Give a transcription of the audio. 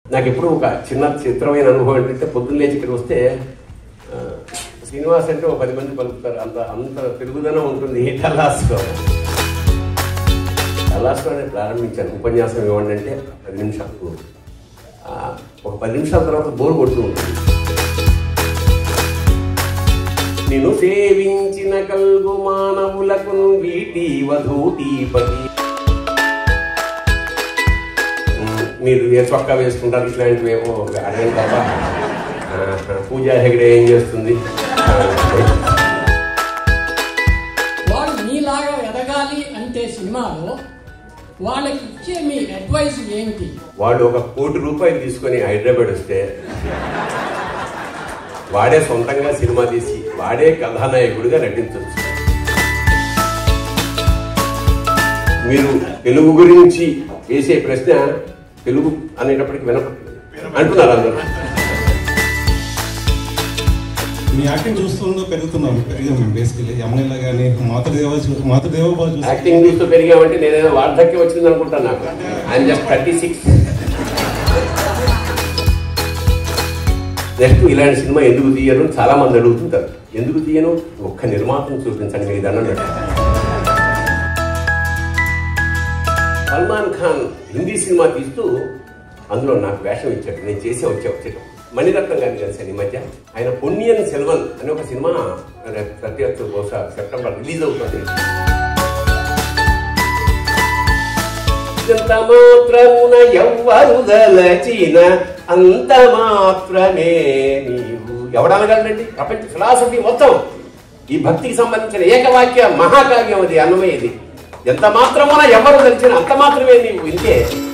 నాకు ఎప్పుడు ఒక చిన్న చిత్రమైన అనుభవం ఏంటంటే పొద్దున్న లేచి ఇక్కడ వస్తే శ్రీనివాస్ అంటే ఒక 10 మంది పలుకుతారు. అంత తెలుగుదనం ఉంటుంది డల్లాస్లో. డల్లాస్లోనే ప్రారంభించాను ఉపన్యాసం ఇవ్వండి అంటే 10 నిమిషాలు. ఒక 10 నిమిషాల తర్వాత బోర్ కొడుతూ ఉంటుంది. నేను సేవించిన కల్గు మానవులకు వీటి వధూటీపతి. మీరు ఏ చొక్కా వేసుకుంటారు ఇట్లాంటివి ఏమో అడగండి తప్ప పూజా హెగ్డే ఏం చేస్తుంది? వాళ్ళు మీలాగా ఎదగాలి అంటే సినిమాలో వాళ్ళకి ఇచ్చే మీ అడ్వైస్ ఏంటి? వాడు ఒక ₹1 కోటి తీసుకొని హైదరాబాద్ వస్తే వాడే సొంతంగా సినిమా తీసి వాడే కథానాయకుడిగా నటించవచ్చు. మీరు తెలుగు గురించి వేసే ప్రశ్న తెలుగు అనేటప్పటికి వినపడుతుంది అంటున్నారు అందరూ. మీ యాక్టింగ్ చూస్తూ పెరుగుతున్నాం బేసికలీ యమనిలా కానీ మాతృదేవ యాక్టింగ్ చూస్తూ పెరిగామంటే నేనేదో వార్ధక్యం వచ్చింది అనుకుంటాను. నాకు ఐఎమ్ జస్ట్ 36. నెక్స్ట్ ఇలాంటి సినిమా ఎందుకు తీయరు చాలా మంది అడుగుతుంటారు. ఎందుకు తీయను? ఒక్క నిర్మాతను చూపించండి మీ దండం పెట్టారు. సల్మాన్ ఖాన్ హిందీ సినిమా తీస్తూ అందులో నాకు వేషం ఇచ్చాడు. నేను చేసే వచ్చేటం మణిరత్నం గారిని కలిసాను ఈ మధ్య. ఆయన పొన్నియన్ సెల్వన్ అనే ఒక సినిమా 30th బహుశా సెప్టెంబర్ రిలీజ్ అవుతుంది. ఎంత మాత్రమున ఎవ్వరు దలచిన అంత మాత్రమే నీవు. ఎవడనగలండి? ప్రపంచ ఫిలాసఫీ మొత్తం ఈ భక్తికి సంబంధించిన ఏకవాక్య మహాకావ్యం అది, అన్నమయ్యేది. ఎంత మాత్రమున ఎవరు దలిచిన అంత మాత్రమే నీవు. ఇంతే.